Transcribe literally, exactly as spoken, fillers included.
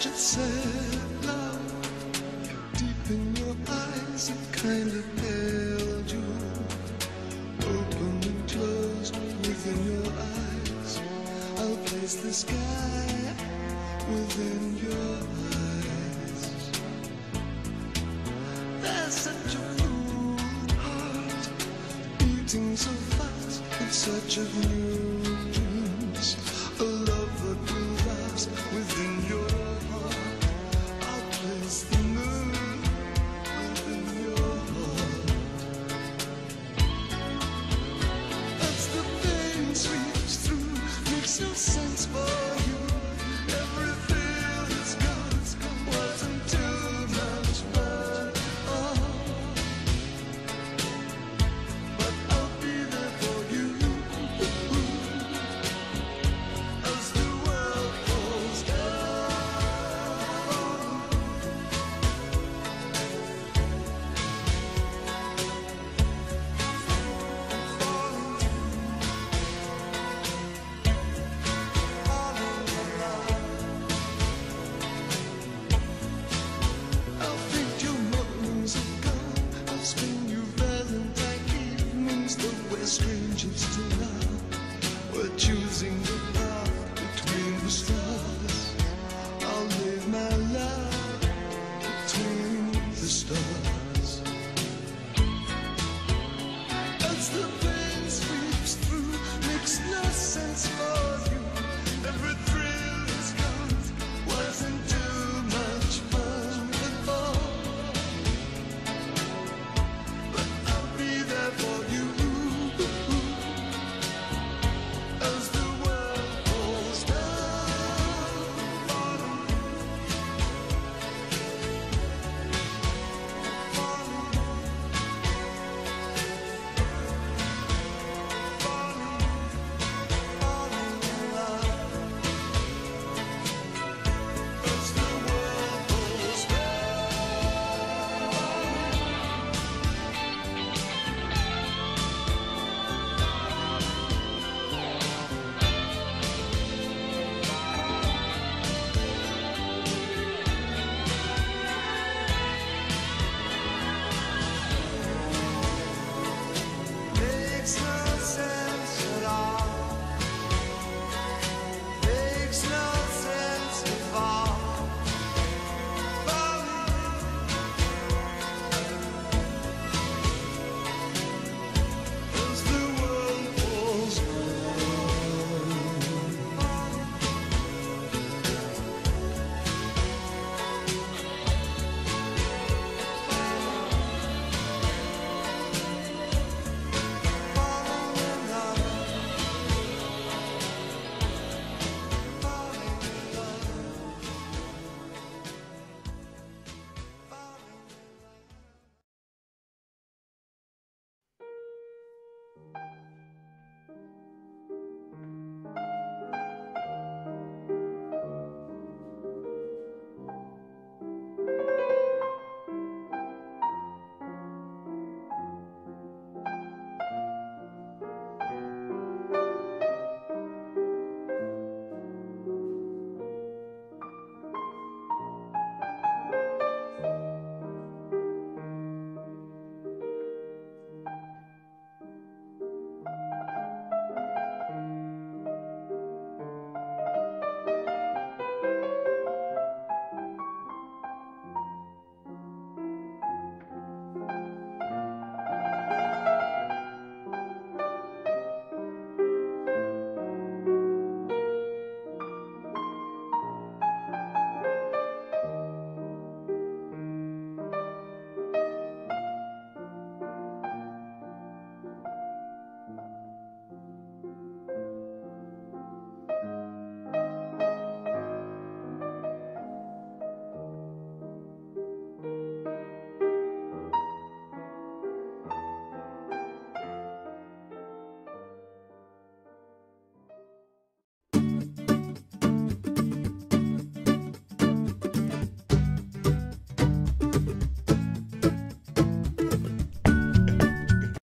such a sad love. Deep in your eyes, it kind of held you. Open and closed within your eyes. I'll place the sky within your eyes. There's such a full heart beating so fast with such a new dreams. A love that will last within your heart. I'll place the moon within your heart. As the pain sweeps through, makes no sense for you. Every feel is gone, wasn't too much fun. Oh. But I'll be there for you. As the world falls I'll paint your mornings of gone. I'll spin you Valentine evenings, though we're strangers to love. We're choosing the path between the stars. I'll live my love between the stars. As the pain sweeps through, makes no sense for you. Every thrill is gone, wasn't too much fun before. But I'll be there for you. As the world falls down, as the world falls makes no sense at all. Makes no sense to fall. As the world falls